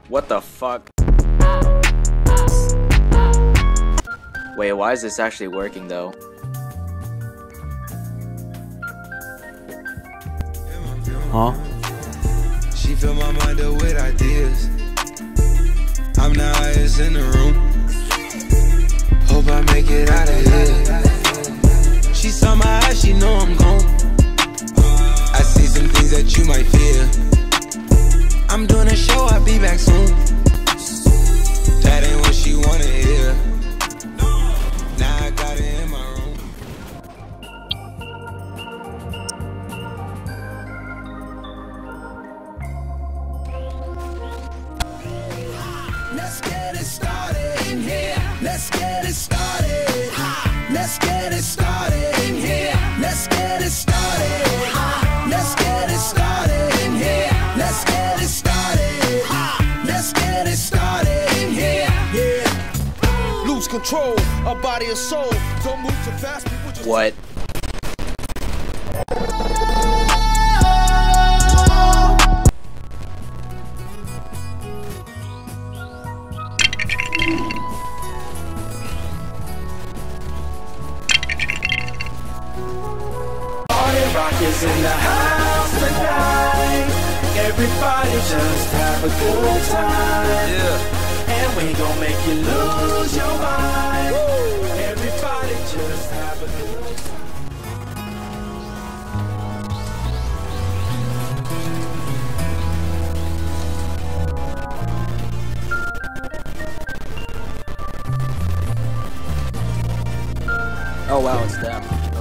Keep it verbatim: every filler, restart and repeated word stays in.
What the fuck? Wait, why is this actually working though? Huh? She fill my mind up with ideas. I'm the highest in the room. Hope I make it out of here. She saw my eyes, she know I'm gone. I see some things that you might fear. I'm doing a show, I'll be back soon. That ain't what she wanna hear. Now I got it in my room. Let's get it started in here. Let's get it started. Let's get it started in here. Let's get it started. Let's get it started in here. Let's get it started. Let's get it started in here. Yeah. Lose control, a body and soul. Don't move too fast. People just What? Rockets in the house tonight. Everybody just have a good time. Yeah. And we gon' make you lose your mind. Woo. Everybody just have a good Oh wow, it's them.